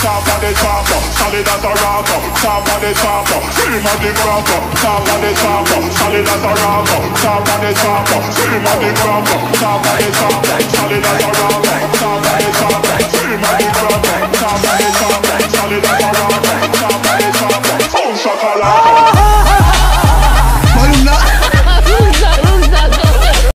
top of the top, solid as a rock, top of the top, scream of the crop, top of the top, solid as a rock, top of the top, scream of the crop, top of the top, solid as a rock.